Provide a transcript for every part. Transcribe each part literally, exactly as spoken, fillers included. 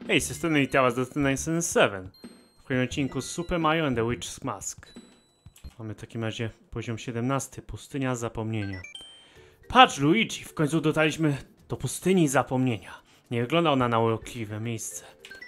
Hej, z tej strony i Tała z Destiny siedem. W kolejnym odcinku Super Mario and the Witch's Mask. Mamy w takim razie poziom siedemnasty. Pustynia zapomnienia. Patrz, Luigi, w końcu dotarliśmy do pustyni zapomnienia. Nie wygląda ona na urokliwe miejsce.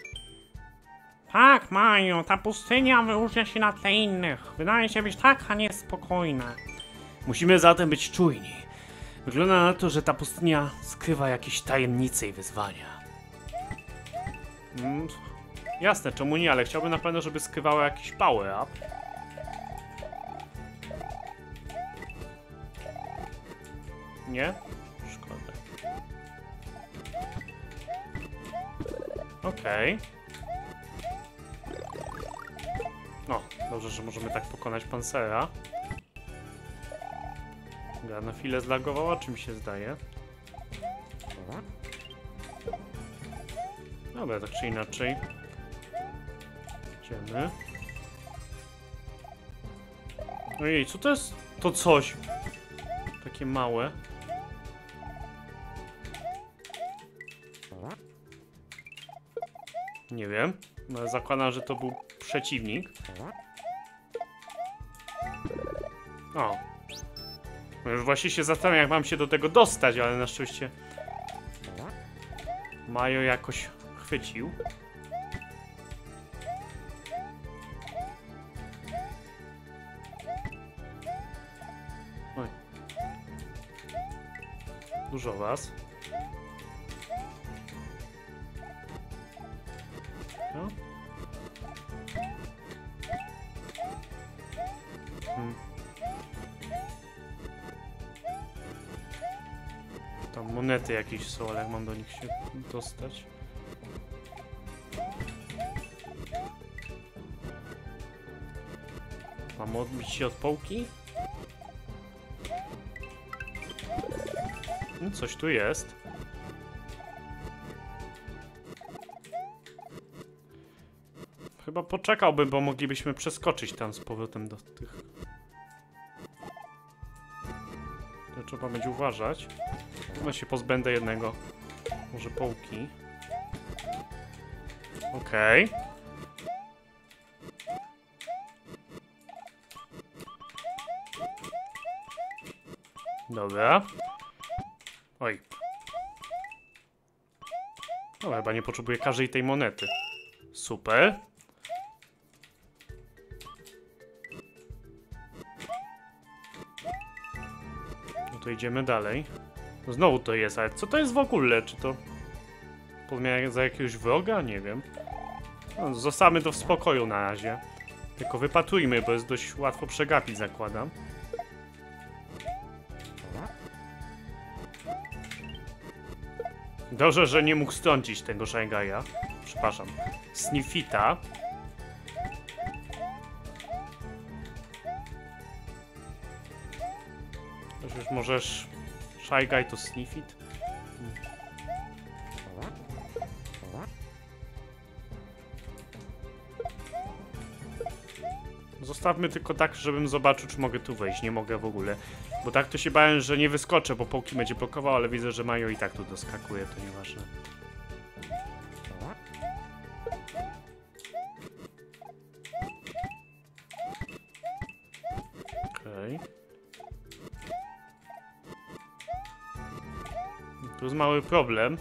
Tak, Mario, ta pustynia wyróżnia się na tle innych. Wydaje się być taka niespokojna. Musimy zatem być czujni. Wygląda na to, że ta pustynia skrywa jakieś tajemnice i wyzwania. Mm, jasne, czemu nie, ale chciałbym na pewno, żeby skrywała jakiś power up. Nie? Szkoda. Okej. Okay. No, dobrze, że możemy tak pokonać pansera. Gra na chwilę zlagowała, czy mi się zdaje? Dobra, tak czy inaczej. Idziemy. Ojej, co to jest? To coś. Takie małe. Nie wiem. No, zakładam, że to był przeciwnik. O. No już właśnie się zastanawiam, jak mam się do tego dostać, ale na szczęście Mario jakoś chwycił. Oj. Dużo was. No. Hmm. Tam monety jakieś są, ale jak mam do nich się dostać? Mam odbić się od połki? No, coś tu jest. Chyba poczekałbym, bo moglibyśmy przeskoczyć tam z powrotem do tych. To trzeba będzie uważać. No się pozbędę jednego. Może połki. Okej. Okay. Dobra. Oj. No chyba nie potrzebuję każdej tej monety. Super. No to idziemy dalej. No znowu to jest, ale co to jest w ogóle? Czy to podmiar za jakiegoś wroga? Nie wiem. No, zostawmy to w spokoju na razie. Tylko wypatrujmy, bo jest dość łatwo przegapić, zakładam. Dobrze, że nie mógł strącić tego Shygaia. Przepraszam. Sniffita. Też już możesz... Shy Guy to Sniffit. Zostawmy tylko tak, żebym zobaczył, czy mogę tu wejść. Nie mogę w ogóle. Bo tak to się bałem, że nie wyskoczę, bo połki będzie blokował, ale widzę, że Mario i tak tu doskakuje, to nieważne. Okej. Okay. Tu jest mały problem.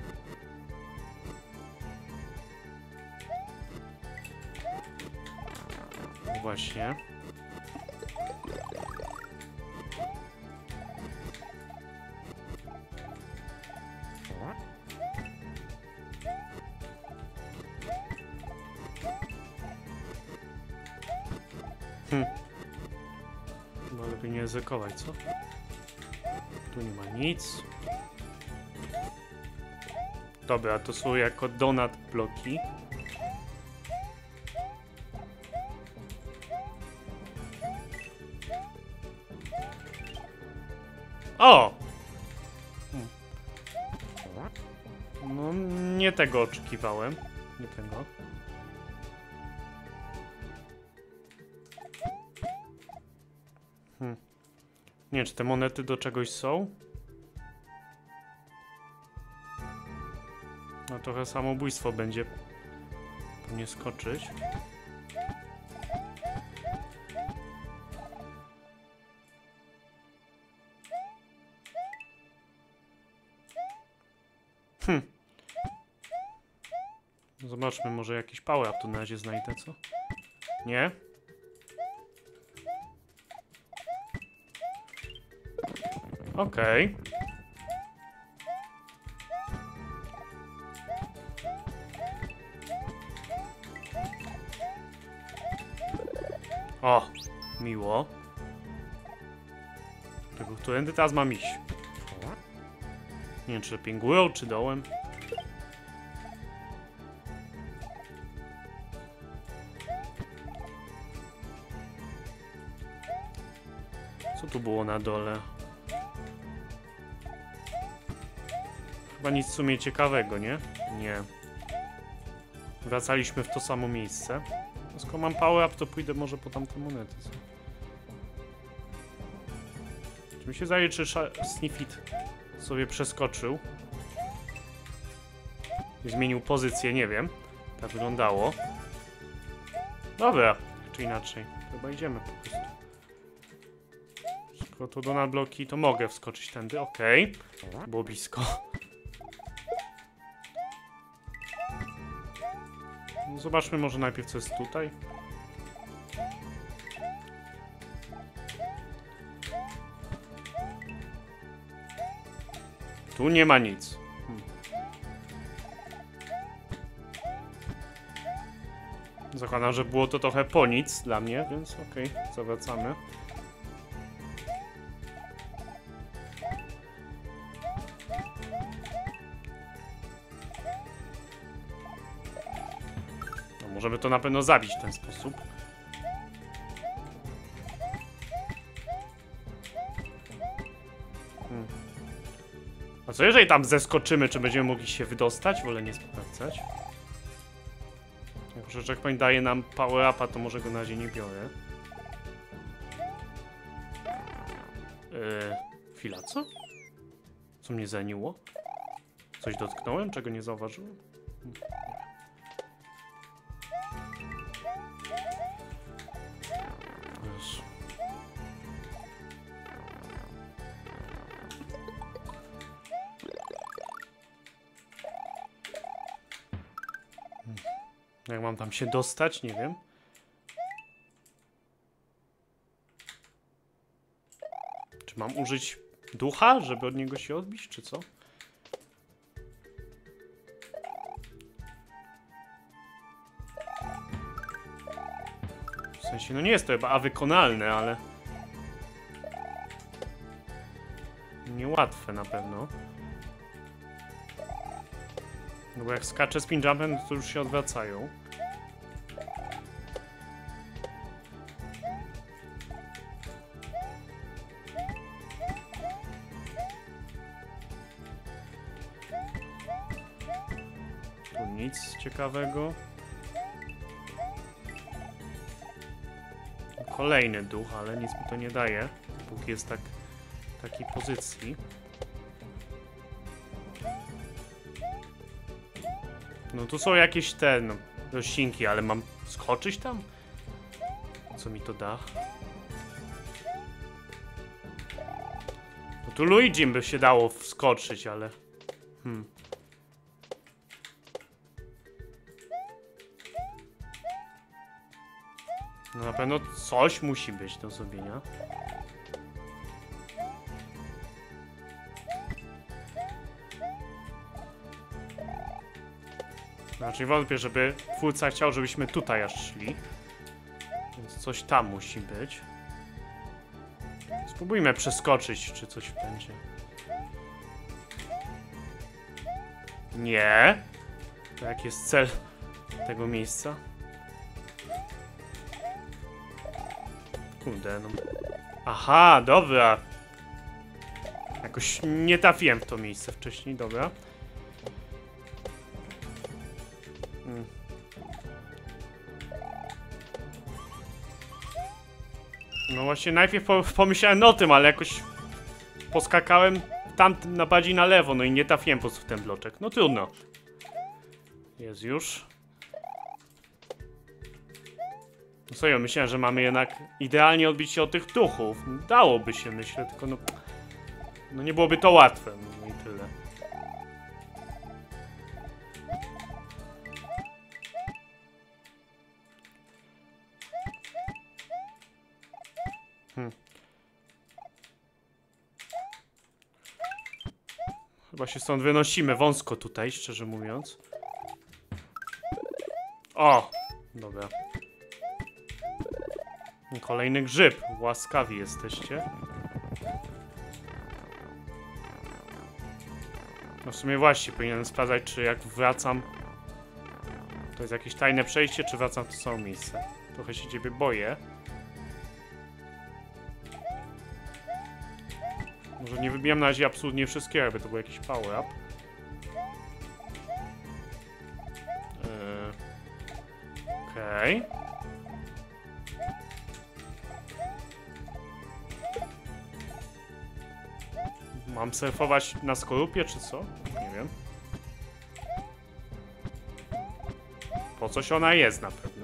Właśnie. Hm. Chyba lepiej nie ryzykować, co? Tu nie ma nic. Dobra, to są jako donut bloki. O! Hmm. No, nie tego oczekiwałem. Nie tego. Hmm. Nie wiem, czy te monety do czegoś są? No trochę samobójstwo będzie. Nie skoczyć. Hm. Zobaczmy, może jakiś power up tu na razie znajdę, co? Nie? Okej. Okay. O, miło. Tego, którędy teraz mam iść? Nie wiem, czy lepiej górą, czy dołem. Co tu było na dole? Chyba nic w sumie ciekawego, nie? Nie. Wracaliśmy w to samo miejsce. Skoro mam power up, to pójdę może po tamte monety. Co? Czy mi się zdaje, czy Sniffit sobie przeskoczył i zmienił pozycję? Nie wiem. Tak wyglądało. Dobra, czy inaczej. Chyba idziemy po prostu. Skoro to do nadbloki, to mogę wskoczyć tędy. Okej. Okay. Było blisko. Zobaczmy może najpierw, co jest tutaj. Tu nie ma nic. Hmm. Zakładam, że było to trochę po nic dla mnie, więc okej, okay, zawracamy. Możemy to na pewno zabić w ten sposób. Hmm. A co jeżeli tam zeskoczymy, czy będziemy mogli się wydostać? Wolę nie sprawdzać. Jak checkpoint daje nam power upa, to może go na razie nie biorę. Yy, chwila, co? Co mnie zaniło? Coś dotknąłem, czego nie zauważyłem? Hmm. Jak mam tam się dostać? Nie wiem. Czy mam użyć ducha, żeby od niego się odbić, czy co? W sensie, no nie jest to chyba wykonalne, ale... niełatwe na pewno. No bo jak skaczę spin jumpem, to już się odwracają. Tu nic ciekawego. Kolejny duch, ale nic mi to nie daje, póki jest tak w takiej pozycji. No tu są jakieś te, no, roślinki, ale mam skoczyć tam? Co mi to da? No tu Luigi by się dało wskoczyć, ale... Hmm. No na pewno coś musi być do zrobienia. Znaczy wątpię, żeby twórca chciał, żebyśmy tutaj aż szli. Więc coś tam musi być. Spróbujmy przeskoczyć, czy coś będzie. Nie. To jaki jest cel tego miejsca? Kurde, no. Aha, dobra. Jakoś nie trafiłem w to miejsce wcześniej, dobra. Hmm. No właśnie najpierw po pomyślałem o tym, ale jakoś poskakałem tam na bardziej na lewo, no i nie trafiłem po prostu w ten bloczek. No trudno. Jest już. No serio, myślałem, że mamy jednak idealnie odbić się od tych duchów. Dałoby się, myślę, tylko no... No nie byłoby to łatwe, no i tyle. Hmm. Chyba się stąd wynosimy wąsko tutaj, szczerze mówiąc. O! Dobra. Kolejny grzyb. Łaskawi jesteście. No w sumie właśnie, powinienem sprawdzać, czy jak wracam... To jest jakieś tajne przejście, czy wracam w to samo miejsce. Trochę się ciebie boję. Może nie wybijam na razie absolutnie wszystkiego, jakby to był jakiś power up. Yy. Okej. Okay. Mam surfować na skorupie, czy co? Nie wiem. Po coś ona jest na pewno.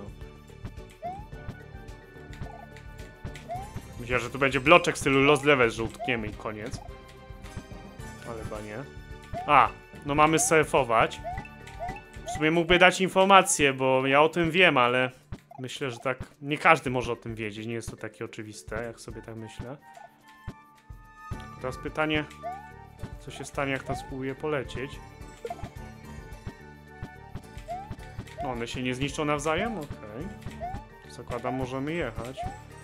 Myślę, że tu będzie bloczek w stylu Lost Level, że utkniemy i koniec. Ale chyba nie. A, no mamy surfować. W sumie mógłby dać informację, bo ja o tym wiem, ale myślę, że tak nie każdy może o tym wiedzieć. Nie jest to takie oczywiste, jak sobie tak myślę. Teraz pytanie, co się stanie, jak tam spróbuję polecieć. No, one się nie zniszczą nawzajem? Okej. Okay. Zakładam, możemy jechać.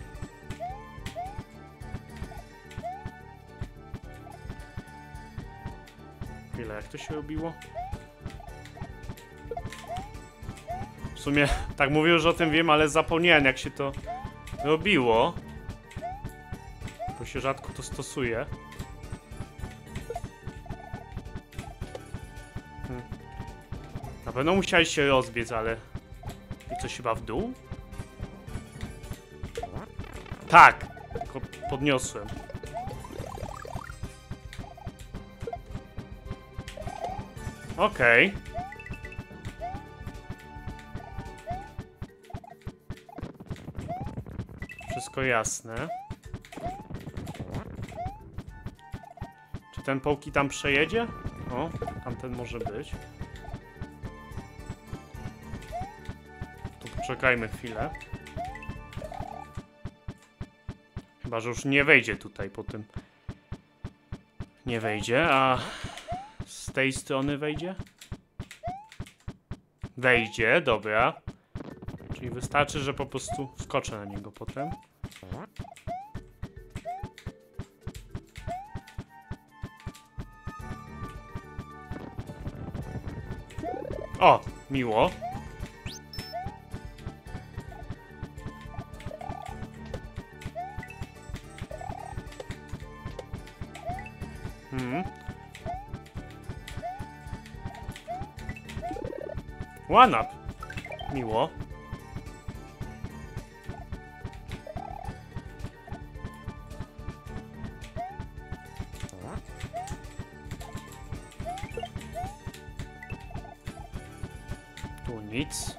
Chwilę, jak to się robiło? W sumie, tak mówię, że o tym wiem, ale zapomniałem, jak się to robiło. Bo się rzadko to stosuje. Hmm. Na pewno musiałeś się rozbiec, ale... I coś chyba w dół? Tak! Tylko podniosłem. Okej. Okay. Wszystko jasne. Czy ten Poki tam przejedzie? O, tamten może być. Tu poczekajmy chwilę. Chyba, że już nie wejdzie tutaj po tym. Nie wejdzie, a z tej strony wejdzie? Wejdzie, dobra. Czyli wystarczy, że po prostu skoczę na niego potem. O, miło. Hmm. One up. Miło. Tu nic.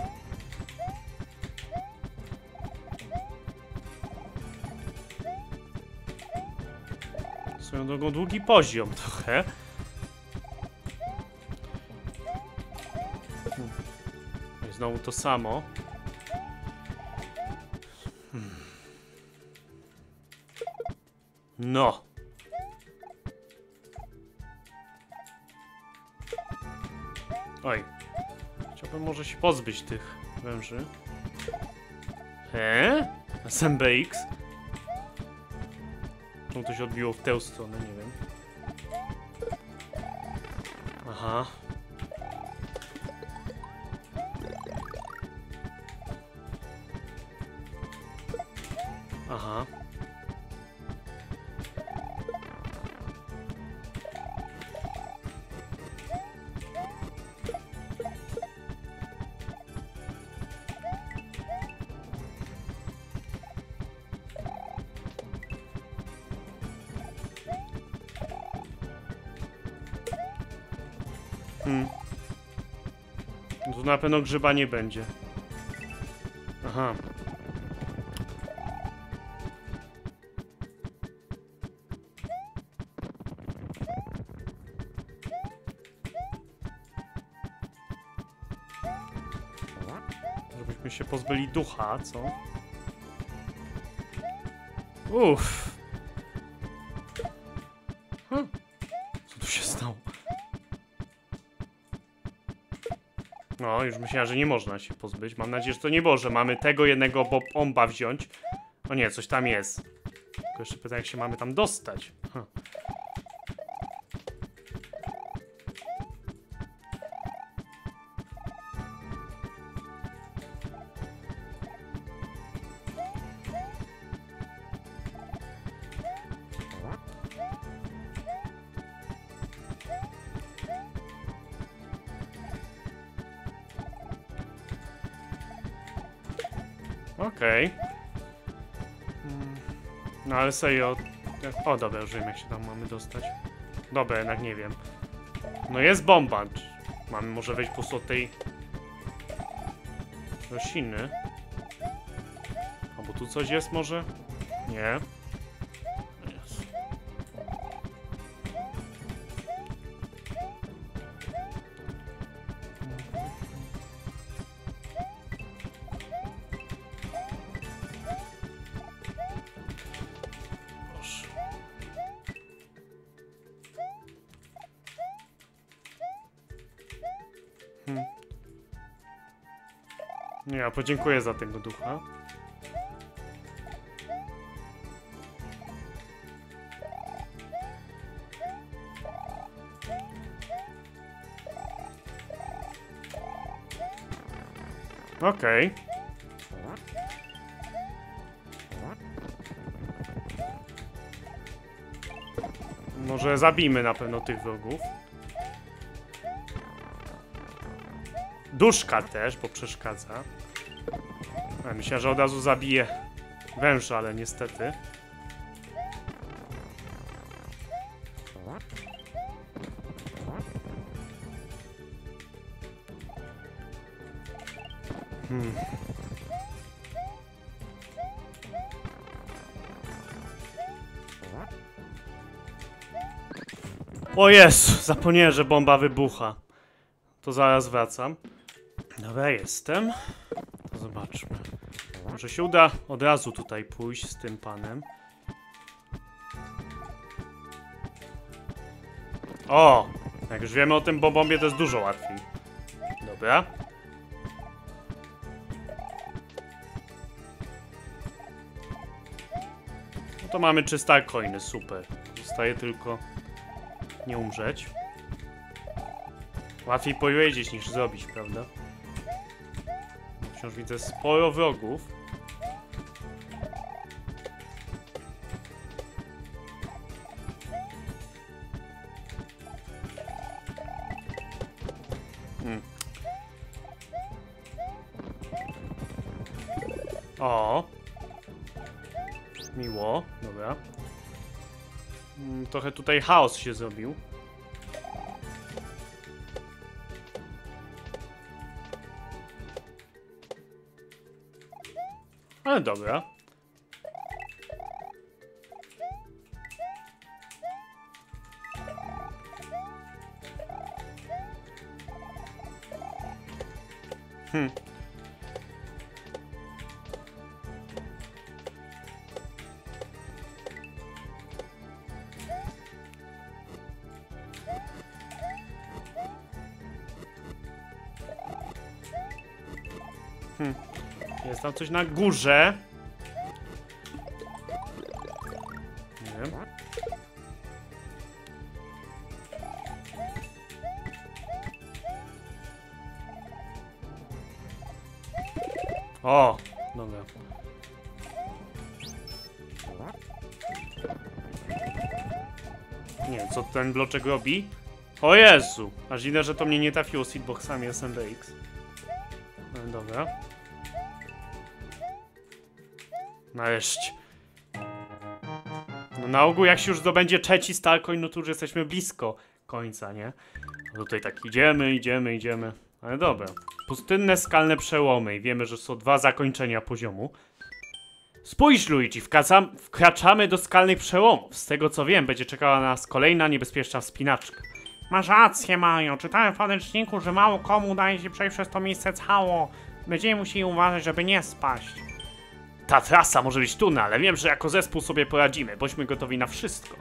Swoją drogą długi poziom trochę. Hmm. I znowu to samo. Hmm. No. Oj. Chciałbym może się pozbyć tych węży. Eee? S M B X? Czemu to się odbiło w tę stronę, nie wiem. Aha. Aha. Hmm. No tu na pewno grzyba nie będzie. Aha. Żebyśmy się pozbyli ducha, co? Uff. Hm. Co tu się stało? No, już myślałem, że nie można się pozbyć. Mam nadzieję, że to nie było, że mamy tego jednego bomba wziąć. O nie, coś tam jest. Tylko jeszcze pytam, jak się mamy tam dostać. Huh. Okej. Okay. No ale serio. O dobra, już wiem, jak się tam mamy dostać. Dobra, jednak nie wiem. No jest bomba. Mamy może wejść po prostu od tej rośliny. Albo tu coś jest może? Nie. Jest. Hmm. Nie, ja podziękuję za tego ducha. Okej. Okay. Może zabijmy na pewno tych wrogów. Duszka też, bo przeszkadza. A, myślę, że od razu zabije węża, ale niestety. Hmm. O Jezu, zapomniałem, że bomba wybucha. To zaraz wracam. Dobra, jestem. To zobaczmy. Może się uda od razu tutaj pójść z tym panem. O! Jak już wiemy o tym bombie, to jest dużo łatwiej. Dobra. No to mamy trzysta coiny, super. Zostaje tylko nie umrzeć. Łatwiej powiedzieć niż zrobić, prawda? Wciąż widzę sporo wrogów. Hmm. O! Miło, dobra. Hmm, trochę tutaj chaos się zrobił. Ale dobra. Hmm. Hmm. Jest tam coś na górze. Nie wiem. O! Dobra. Nie, co ten bloczek robi? O Jezu! Aż dziwne, że to mnie nie trafiło z hitboxami S M B X. No, dobra. Nareszcie. No na ogół jak się już zdobędzie trzeci Starcoin, no to już jesteśmy blisko końca, nie? No tutaj tak idziemy, idziemy, idziemy. Ale dobra. Pustynne skalne przełomy i wiemy, że są dwa zakończenia poziomu. Spójrz, Luigi, wkracam, wkraczamy do skalnych przełomów. Z tego co wiem, będzie czekała nas kolejna niebezpieczna wspinaczka. Masz rację, Mario. Czytałem w podręczniku, że mało komu udaje się przejść przez to miejsce cało. Będziemy musieli uważać, żeby nie spaść. Ta trasa może być trudna, ale wiem, że jako zespół sobie poradzimy. Bądźmy gotowi na wszystko.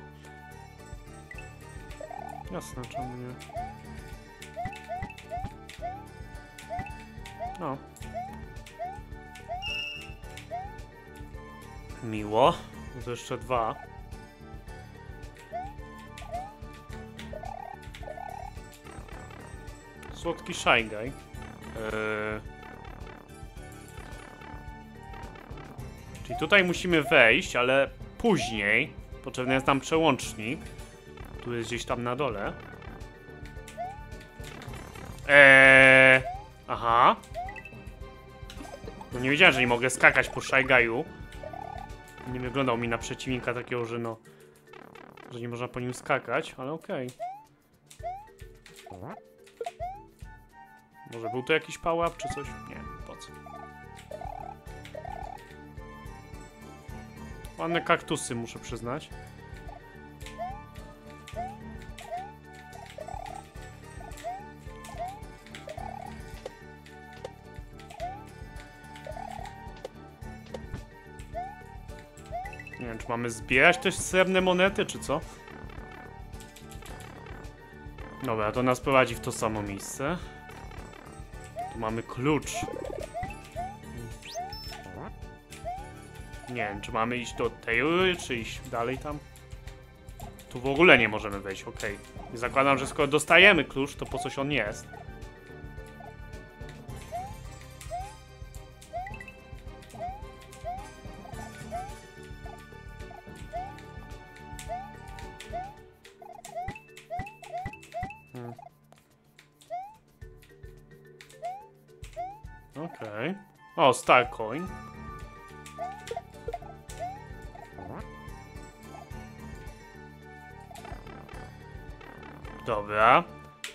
Jasne, czemu nie? No. Miło. No to jeszcze dwa. Słodki Shy Guy. Eee... Czyli tutaj musimy wejść, ale później potrzebny jest nam przełącznik. Tu jest gdzieś tam na dole. Eee... Aha. No nie wiedziałem, że nie mogę skakać po Shy Guy'u. Nie wyglądał mi na przeciwnika takiego, że no... że nie można po nim skakać, ale okej. Okay. Może był to jakiś power-up czy coś? Nie, po co? Ładne kaktusy, muszę przyznać. Nie wiem, czy mamy zbierać też srebrne monety, czy co? Dobra, to nas prowadzi w to samo miejsce. Tu mamy klucz. Nie wiem, czy mamy iść do tej rury, czy iść dalej tam? Tu w ogóle nie możemy wejść, okej. Okay. I zakładam, że skoro dostajemy klucz, to po coś on jest. Hmm. Okej. Okay. O, Starcoin. Dobra.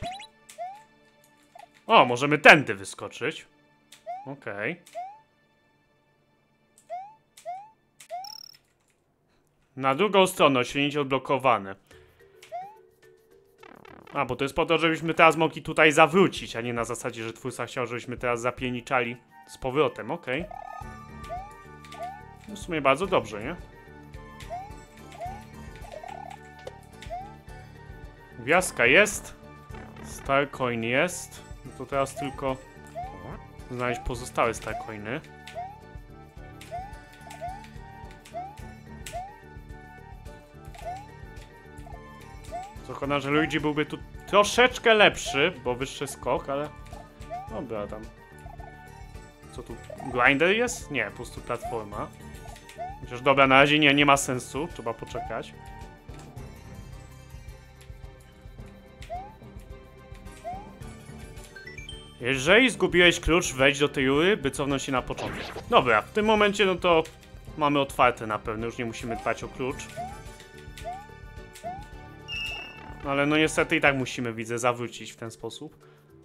O, możemy tędy wyskoczyć. Okej. Okay. Na drugą stronę osiągnięcie odblokowane. A, bo to jest po to, żebyśmy teraz mogli tutaj zawrócić, a nie na zasadzie, że twórca chciał, żebyśmy teraz zapierniczali z powrotem, okej. Okay. W sumie bardzo dobrze, nie? Gwiazdka jest. Starcoin jest. No to teraz tylko znaleźć pozostałe Starcoiny. Zakładam, że Luigi byłby tu troszeczkę lepszy, bo wyższy skok, ale... Dobra, tam... Co tu? Grinder jest? Nie, po prostu platforma. Chociaż dobra, na razie nie, nie ma sensu, trzeba poczekać. Jeżeli zgubiłeś klucz, wejdź do tej rury, by cofnąć się na początek. Dobra, w tym momencie no to mamy otwarte na pewno, już nie musimy dbać o klucz. No ale no niestety i tak musimy, widzę, zawrócić w ten sposób.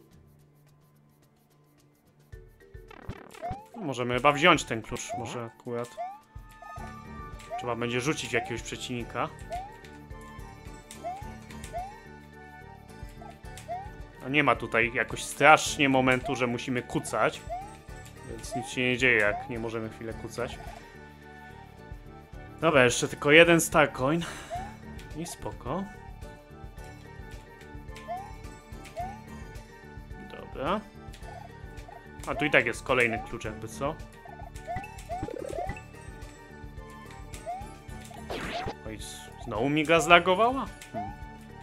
No, możemy chyba wziąć ten klucz, może akurat. Trzeba będzie rzucić jakiegoś przeciwnika. A nie ma tutaj jakoś strasznie momentu, że musimy kucać. Więc nic się nie dzieje, jak nie możemy chwilę kucać. Dobra, jeszcze tylko jeden Starcoin. I spoko. Dobra. A tu i tak jest kolejny klucz, jakby co? Oj, znowu mi ga zlagowała? Hmm.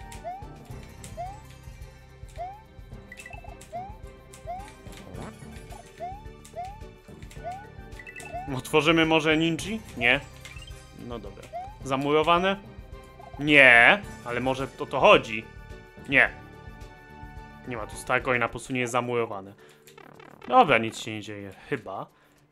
Otworzymy może ninji? Nie. No dobra. Zamurowane? Nie, ale może o to chodzi. Nie. Nie ma tu Starcoina, po prostu nie jest zamurowane. Dobra, nic się nie dzieje, chyba.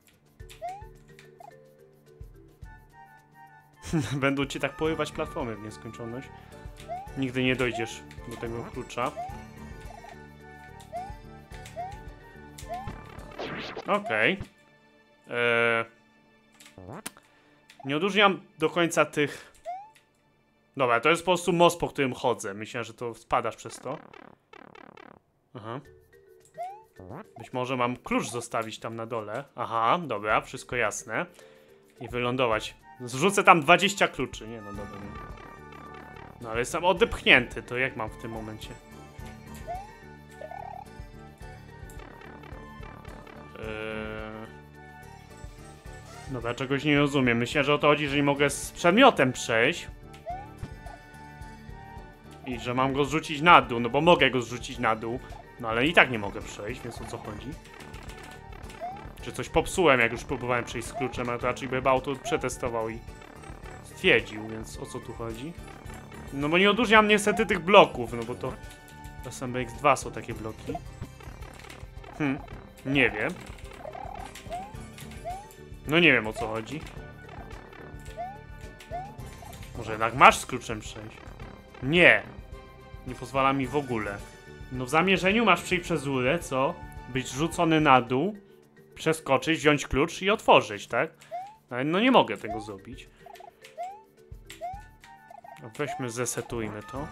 Będą ci tak porywać platformy w nieskończoność. Nigdy nie dojdziesz do tego klucza. Okej. Okay. Eee... Nie odróżniam do końca tych... Dobra, to jest po prostu most, po którym chodzę. Myślę, że to spadasz przez to. Aha. Być może mam klucz zostawić tam na dole. Aha, dobra, wszystko jasne. I wylądować. Zrzucę tam dwadzieścia kluczy. Nie, no dobra. Nie. No ale jestem odepchnięty, to jak mam w tym momencie? Eee... Dobra, czegoś nie rozumiem. Myślę, że o to chodzi, że nie mogę z przedmiotem przejść. I że mam go zrzucić na dół, no bo mogę go zrzucić na dół. No ale i tak nie mogę przejść, więc o co chodzi? Czy coś popsułem, jak już próbowałem przejść z kluczem, ale to raczej by chyba auto przetestował i stwierdził, więc o co tu chodzi? No bo nie odróżniam niestety tych bloków, no bo to S M B X dwa są takie bloki. Hm, nie wiem. No nie wiem o co chodzi. Może jednak masz z kluczem przejść? Nie. Nie pozwala mi w ogóle. No w zamierzeniu masz przejść przez rurę, co? Być rzucony na dół, przeskoczyć, wziąć klucz i otworzyć, tak? Ale no nie mogę tego zrobić. No weźmy, zresetujmy to.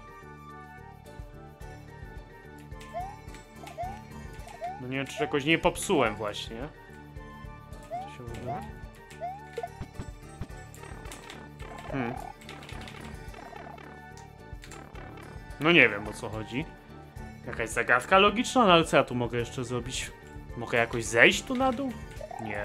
No nie wiem, czy czegoś nie popsułem właśnie. To się uda. Hmm. No nie wiem o co chodzi. Jakaś zagadka logiczna, no ale co ja tu mogę jeszcze zrobić? Mogę jakoś zejść tu na dół? Nie.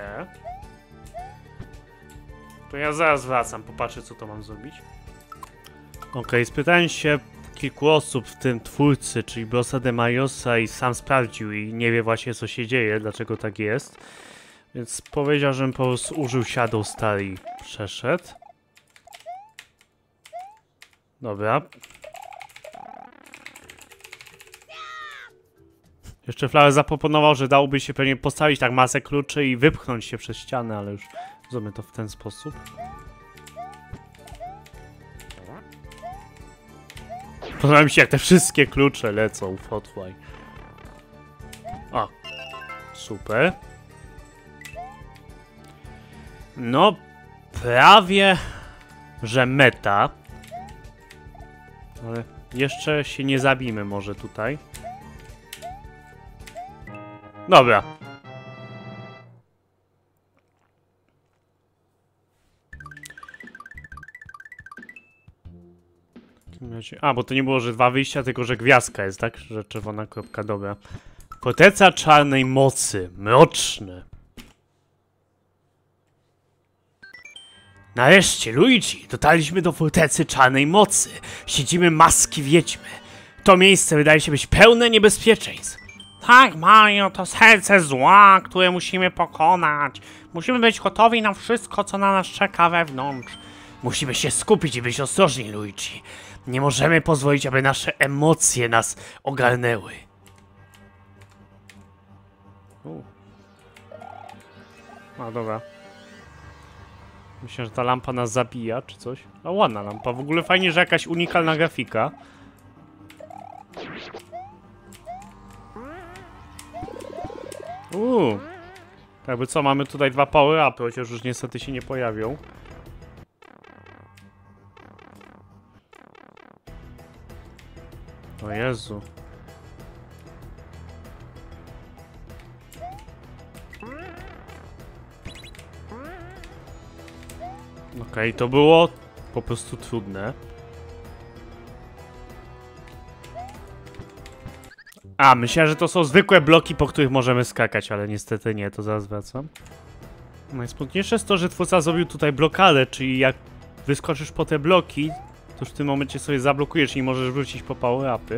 To ja zaraz wracam, popatrzę co to mam zrobić. Okej, okay, spytałem się kilku osób, w tym twórcy, czyli Brosa de Mariosa, i sam sprawdził i nie wie właśnie co się dzieje, dlaczego tak jest. Więc powiedział, żebym po prostu użył Shadow Star i przeszedł. Dobra. Jeszcze Flower zaproponował, że dałoby się pewnie postawić tak masę kluczy i wypchnąć się przez ścianę, ale już zrobimy to w ten sposób. Podoba mi się, jak te wszystkie klucze lecą w Hotwire. O, super. No, prawie, że meta. Ale jeszcze się nie zabijmy może tutaj. Dobra. A, bo to nie było, że dwa wyjścia, tylko że gwiazdka jest, tak? Że czerwona kropka, dobra. Forteca czarnej mocy. Mroczne. Nareszcie, Luigi, dotarliśmy do fortecy czarnej mocy. Siedzimy maski wiedźmy. To miejsce wydaje się być pełne niebezpieczeństw. Tak, Mario, to serce zła, które musimy pokonać. Musimy być gotowi na wszystko, co na nas czeka wewnątrz. Musimy się skupić i być ostrożni, Luigi. Nie możemy pozwolić, aby nasze emocje nas ogarnęły. U. A, dobra. Myślę, że ta lampa nas zabija, czy coś. A ładna lampa. W ogóle fajnie, że jakaś unikalna grafika. Uuu. Jakby co, mamy tutaj dwa power-upy, chociaż już niestety się nie pojawią. O Jezu. Okej, okay, to było po prostu trudne. A, myślałem, że to są zwykłe bloki, po których możemy skakać, ale niestety nie, to zaraz wracam. Najsmutniejsze jest to, że twórca zrobił tutaj blokadę, czyli jak wyskoczysz po te bloki, to już w tym momencie sobie zablokujesz i nie możesz wrócić po power-upy.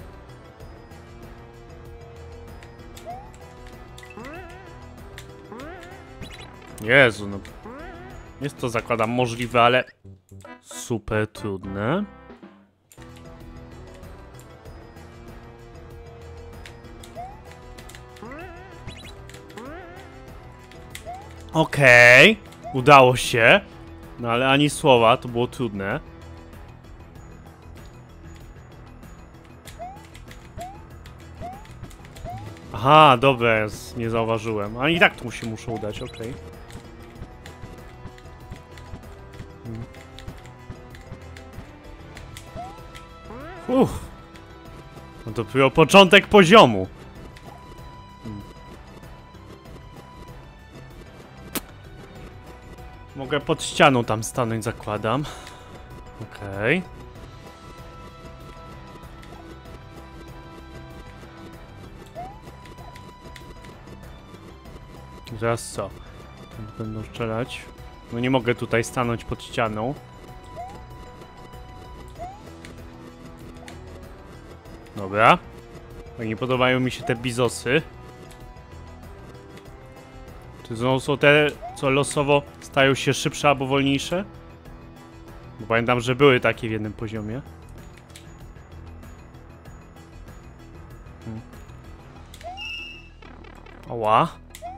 Jezu, no. Jest to, zakładam, możliwe, ale super trudne. Okej, okay. Udało się. No ale ani słowa, to było trudne. Aha, dobra, jest, nie zauważyłem. A i tak tu się muszę udać, okej. Okay. Hmm. Uff. No to dopiero początek poziomu. Hmm. Mogę pod ścianą tam stanąć, zakładam. Okej. Okay. Teraz co? Będą strzelać. No nie mogę tutaj stanąć pod ścianą. Dobra. Nie podobają mi się te bizosy. Czy znowu są te, co losowo stają się szybsze albo wolniejsze? Bo pamiętam, że były takie w jednym poziomie. Hmm. Oła.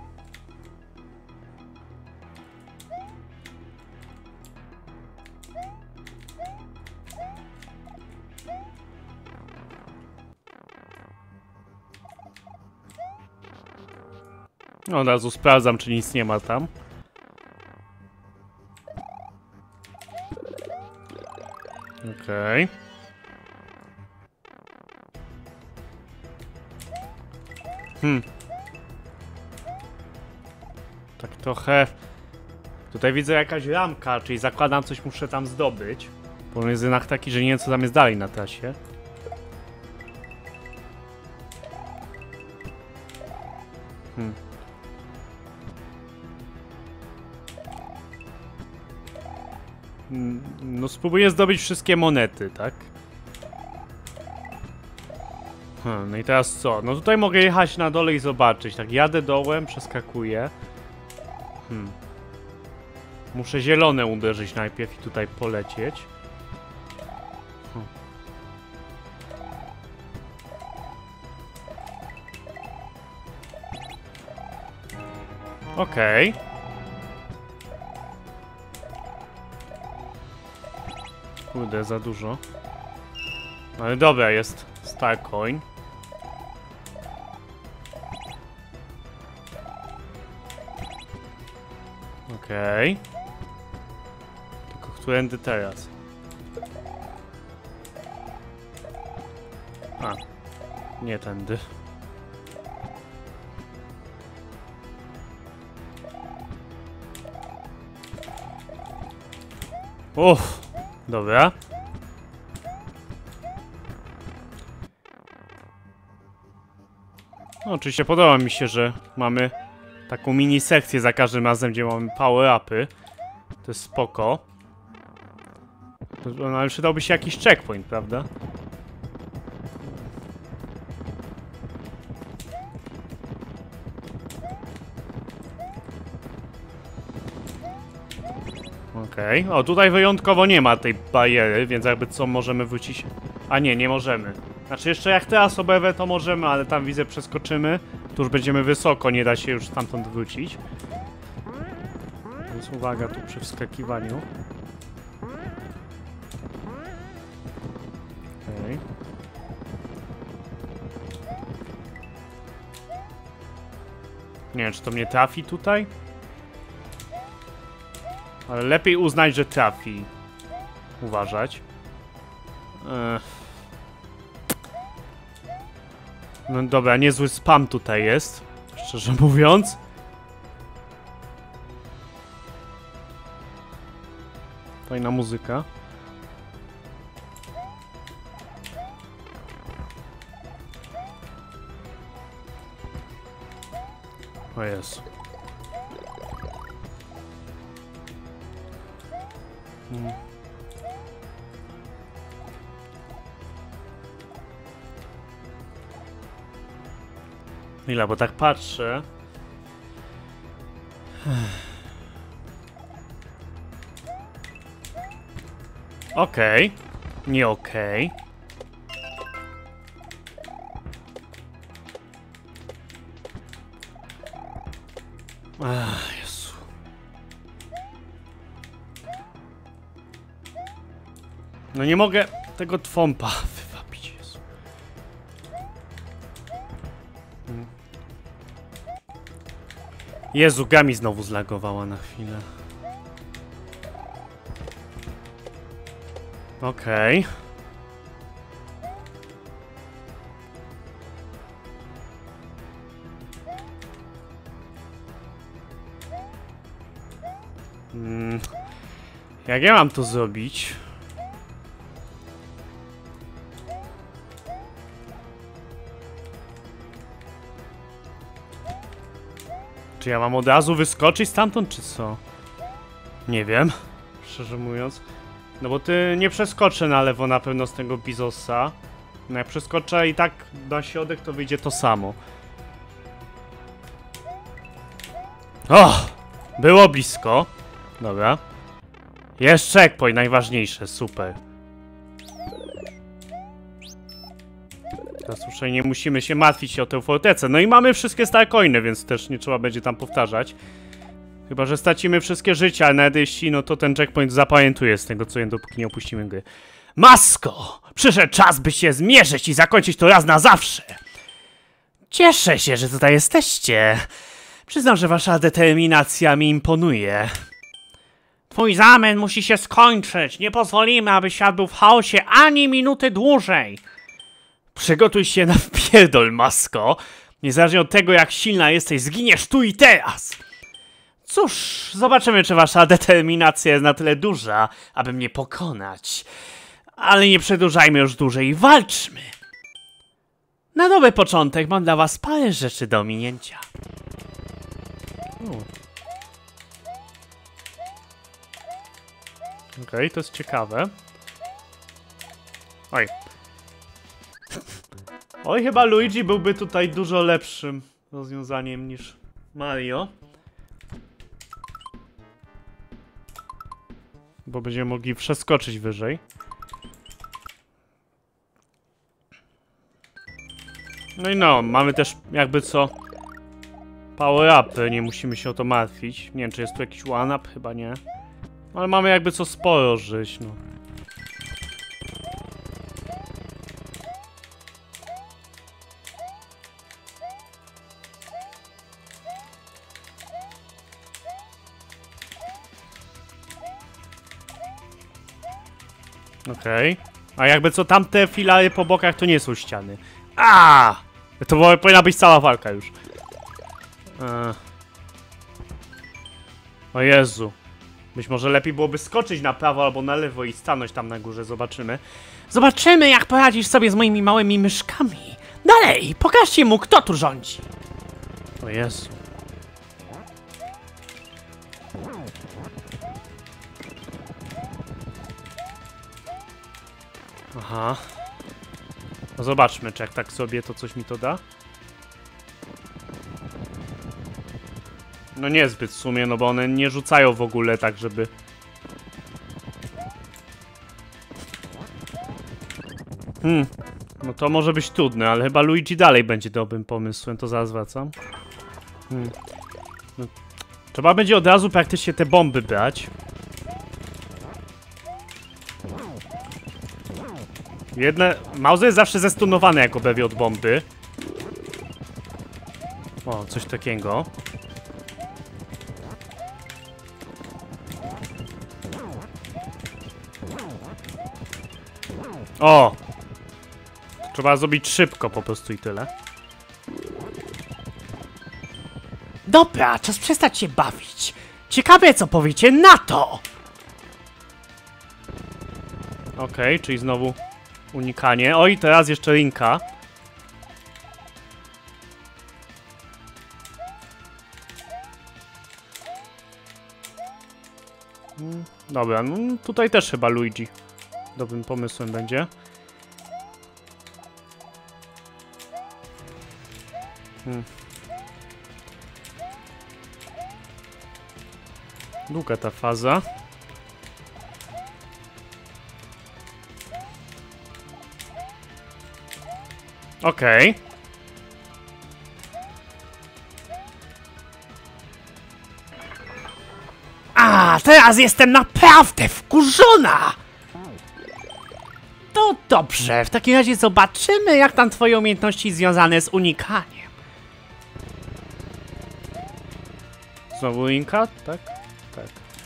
No, od razu sprawdzam, czy nic nie ma tam. Okej. Okay. Hmm. Tak trochę... Tutaj widzę jakaś ramka, czyli zakładam, coś muszę tam zdobyć. Bo on jest jednak taki, że nie wiem, co tam jest dalej na trasie. Hmm. No spróbuję zdobyć wszystkie monety, tak? Hmm, no i teraz co? No tutaj mogę jechać na dole i zobaczyć. Tak, jadę dołem, przeskakuję. Hmm. Muszę zielone uderzyć najpierw i tutaj polecieć. Hmm. Okej. Okay. Kurde, za dużo. Ale dobra, jest Starcoin. Okej. Okay. Tylko którędy teraz? A. Nie tędy. Uff. Dobra. No, oczywiście podoba mi się, że mamy taką mini sekcję za każdym razem, gdzie mamy power-upy. To jest spoko. No ale przydałby się jakiś checkpoint, prawda? Okej. Okay. O, tutaj wyjątkowo nie ma tej bariery, więc jakby co, możemy wrócić... A nie, nie możemy. Znaczy jeszcze jak teraz oberwę, to możemy, ale tam widzę przeskoczymy. Tu już będziemy wysoko, nie da się już stamtąd wrócić. Więc uwaga tu przy wskakiwaniu. Okej. Okay. Nie wiem, czy to mnie trafi tutaj? Ale lepiej uznać, że trafi. Uważać. Ech. No dobra, niezły spam tutaj jest. Szczerze mówiąc. Fajna muzyka. O jest. Hmm. Ile, bo tak patrzę. Okej. Okay. Nie okej. Okay. Ach, Jezu. No nie mogę tego twompa wywabić, Jezu. Hmm. Jezu, Gami znowu zlagowała na chwilę. Okej. Okay. Hmm. Jak ja mam to zrobić? Czy ja mam od razu wyskoczyć stamtąd, czy co? Nie wiem, szczerze mówiąc. No bo ty nie przeskoczę na lewo na pewno z tego Bizosa. No jak przeskoczę i tak na środek, to wyjdzie to samo. O! Było blisko. Dobra. Jest checkpoint, najważniejsze, super. Teraz już nie musimy się martwić o tę fortecę. No i mamy wszystkie starcoiny, więc też nie trzeba będzie tam powtarzać. Chyba że stracimy wszystkie życia, ale nawet jeśli, no to ten checkpoint zapamiętuje z tego co jem, dopóki nie opuścimy gry. Masko! Przyszedł czas, by się zmierzyć i zakończyć to raz na zawsze. Cieszę się, że tutaj jesteście. Przyznam, że wasza determinacja mi imponuje. Twój zamęt musi się skończyć. Nie pozwolimy, aby świat był w chaosie ani minuty dłużej. Przygotuj się na wpierdol, Masko. Niezależnie od tego, jak silna jesteś, zginiesz tu i teraz. Cóż, zobaczymy, czy wasza determinacja jest na tyle duża, aby mnie pokonać. Ale nie przedłużajmy już dłużej i walczmy. Na nowy początek mam dla was parę rzeczy do ominięcia. Okej, okay, to jest ciekawe. Oj. Oj, chyba Luigi byłby tutaj dużo lepszym rozwiązaniem niż Mario. Bo będziemy mogli przeskoczyć wyżej. No i no, mamy też jakby co power upy, nie musimy się o to martwić. Nie wiem, czy jest tu jakiś one up, chyba nie. Ale mamy jakby co sporo żyć, no. Okej. Okay. A jakby co tamte filary po bokach to nie są ściany. A! To powinna być cała walka już. Eee. O Jezu. Być może lepiej byłoby skoczyć na prawo albo na lewo i stanąć tam na górze, zobaczymy. Zobaczymy, jak poradzisz sobie z moimi małymi myszkami. Dalej, pokażcie mu, kto tu rządzi. O Jezu. Aha. No zobaczmy, czy jak tak sobie, to coś mi to da. No niezbyt w sumie, no bo one nie rzucają w ogóle tak, żeby... Hmm. No to może być trudne, ale chyba Luigi dalej będzie dobrym pomysłem, to zaraz wracam. Hmm. No. Trzeba będzie od razu praktycznie te bomby brać. Jedne... Mauser jest zawsze zestunowany, jak obewie od bomby. O, coś takiego. O! Trzeba zrobić szybko po prostu i tyle. Dobra, czas przestać się bawić. Ciekawe, co powiecie na to! Okej, okay, czyli znowu unikanie. Oj, teraz jeszcze linka. Dobra, no tutaj też chyba Luigi dobrym pomysłem będzie. Hmm. Długa ta faza. Okej. Okay. A, teraz jestem naprawdę wkurzona! To dobrze, w takim razie zobaczymy, jak tam twoje umiejętności związane z unikaniem. Znowu linka? Tak? Tak.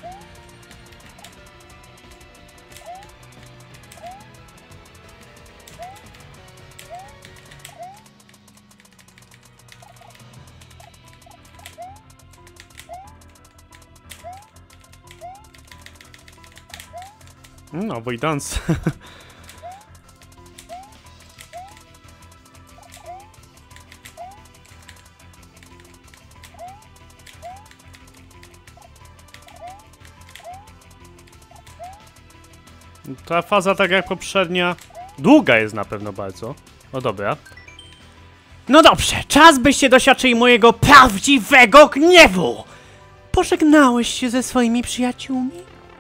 No, Avoidance. Ta faza, tak jak poprzednia, długa jest na pewno bardzo. No dobra. No dobrze, czas byście doświadczyli mojego prawdziwego gniewu! Pożegnałeś się ze swoimi przyjaciółmi?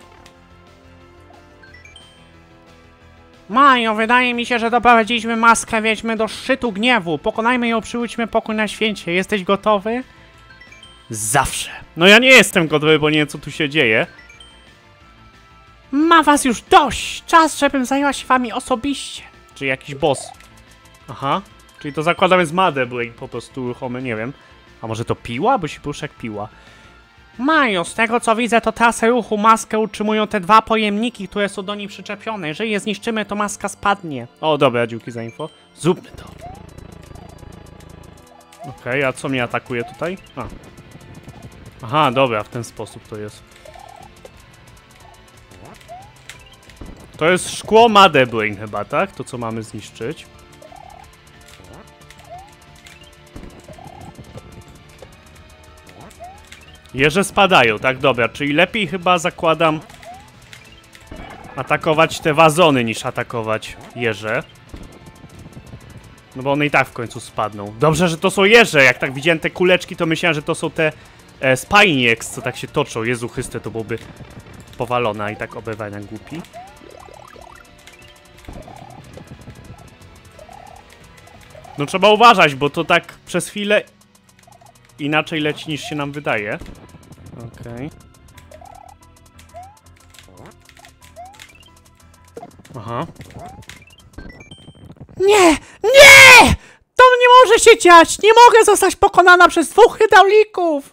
Majo, wydaje mi się, że doprowadziliśmy maskę wiedźmy do szczytu gniewu. Pokonajmy ją, przywódźmy pokój na święcie. Jesteś gotowy? Zawsze. No ja nie jestem gotowy, bo nie wiem, co tu się dzieje. Ma was już dość! Czas, żebym zajęła się wami osobiście. Czy jakiś boss. Aha. Czyli to zakładamy z Mother Brain po prostu ruchomy, nie wiem. A może to piła? Bo się porusza jak piła. Majo, z tego co widzę, to trasę ruchu maskę utrzymują te dwa pojemniki, które są do niej przyczepione. Jeżeli je zniszczymy, to maska spadnie. O, dobra, dzięki za info. Zróbmy to. Okej, okay, a co mnie atakuje tutaj? A. Aha, dobra, w ten sposób to jest. To jest szkło Mother Brain chyba, tak? To, co mamy zniszczyć. Jeże spadają, tak? Dobra, czyli lepiej chyba zakładam atakować te wazony niż atakować jeże. No bo one i tak w końcu spadną. Dobrze, że to są jeże. Jak tak widziałem te kuleczki, to myślałem, że to są te e, Spinieks, co tak się toczą. Jezu Chryste, to byłoby powalona i tak obywania głupi. No trzeba uważać, bo to tak przez chwilę inaczej leci niż się nam wydaje. Okej. Okay. Aha. Nie! Nie! To nie może się dziać! Nie mogę zostać pokonana przez dwóch hydraulików!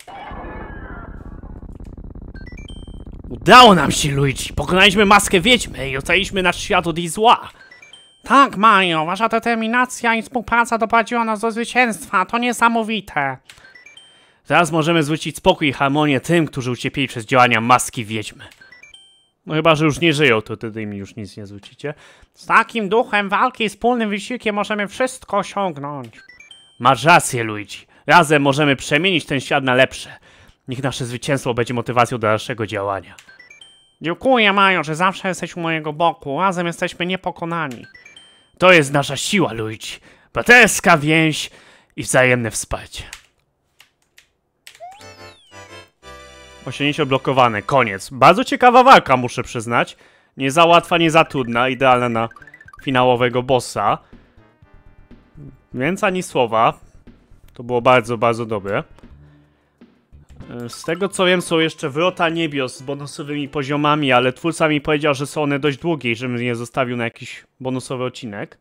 Udało nam się, Luigi! Pokonaliśmy maskę wiedźmy i ocaliliśmy nasz świat od jej zła! Tak, Majo, wasza determinacja i współpraca doprowadziła nas do zwycięstwa. To niesamowite. Teraz możemy zwrócić spokój i harmonię tym, którzy ucierpieli przez działania maski wiedźmy. No chyba, że już nie żyją, to wtedy mi już nic nie zwrócicie. Z takim duchem walki i wspólnym wysiłkiem możemy wszystko osiągnąć. Masz rację, Luigi. Razem możemy przemienić ten świat na lepsze. Niech nasze zwycięstwo będzie motywacją do dalszego działania. Dziękuję, Majo, że zawsze jesteś u mojego boku. Razem jesteśmy niepokonani. To jest nasza siła, Luigi. Braterska więź i wzajemne wsparcie. Osiągnięcie odblokowane. Koniec. Bardzo ciekawa walka, muszę przyznać. Nie za łatwa, nie za trudna. Idealna na finałowego bossa. Więc ani słowa. To było bardzo, bardzo dobre. Z tego co wiem, są jeszcze Wrota Niebios z bonusowymi poziomami, ale twórca mi powiedział, że są one dość długie i żebym je zostawił na jakiś bonusowy odcinek.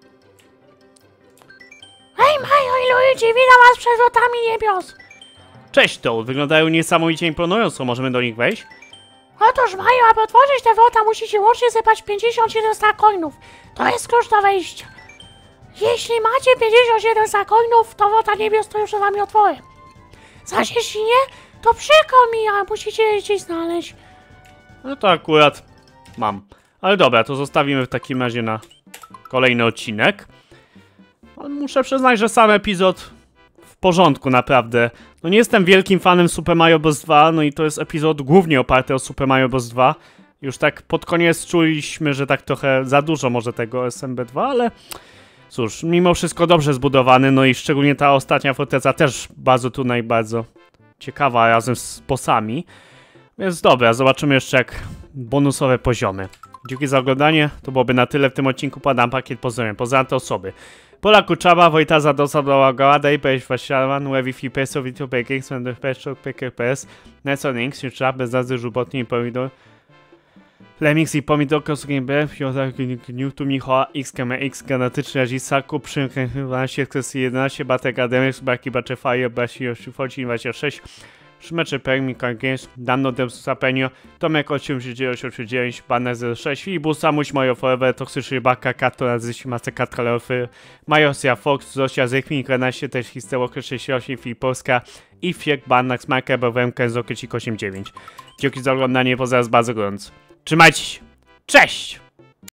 Hej, Majo i Luigi, witam was przed Wrotami Niebios! Cześć, Toad. Wyglądają niesamowicie imponująco. Możemy do nich wejść? Otóż, Majo, aby otworzyć te wrota, musicie łącznie zebrać pięćdziesiąt siedem star coinów. To jest klucz do wejścia. Jeśli macie pięćdziesiąt siedem star coinów, to Wrota Niebios to już z wami otworzę. Zaś jeśli nie, to przykro mi, ale musicie je gdzieś znaleźć. No to akurat mam. Ale dobra, to zostawimy w takim razie na kolejny odcinek. Muszę przyznać, że sam epizod w porządku, naprawdę. No nie jestem wielkim fanem Super Mario Bros. dwa, no i to jest epizod głównie oparty o Super Mario Bros. dwa. Już tak pod koniec czuliśmy, że tak trochę za dużo może tego S M B dwa, ale cóż, mimo wszystko dobrze zbudowany, no i szczególnie ta ostatnia forteca też bardzo trudna i bardzo ciekawa razem z bossami. Więc dobra, zobaczymy jeszcze jak bonusowe poziomy. Dzięki za oglądanie, to byłoby na tyle w tym odcinku, podam pakiet pozdrawiam. Pozdrawiam te osoby. Pola Kuczaba, Wojtaza, Dosa, Dołagała, Dejpeć, Wasialan, Łewi, Fipeso, Witu, Pekix, Wendepeszczok, P K P S, Nesonix, Jutra, Bezazy, Żubotni, Pomidor, Lemix i Pomidor, Kosukin B, Fiozak, Newtu, Michała, X, K M X, Genetyczny, Azisa, Kup, Przymknięty, dwanaście, Kwestii jedenaście, Batek, Ademex, Baki, Bacze, Fire, Basi, Yoshi, Forcin, dwadzieścia sześć, Szmecze Permi Games, Danno Dem Sapenio, Tomek osiem dziewięć osiem dziewięć, Banner zero sześć, Filibu Samuś, Majo Forever, Toksyczny Baka, Kato, Nazysi, Maseka, Traleofy, Majosia Fox, Zosia, Zekmin, Grenasie, też Histełok, sześćdziesiąt osiem, Filipolska i Fiek, Bannax, Marker, Bowem, Kenzo, Kycik osiem dziewięć. Dzięki za oglądanie, pozdrawiam bardzo gorąco. Trzymajcie się, cześć!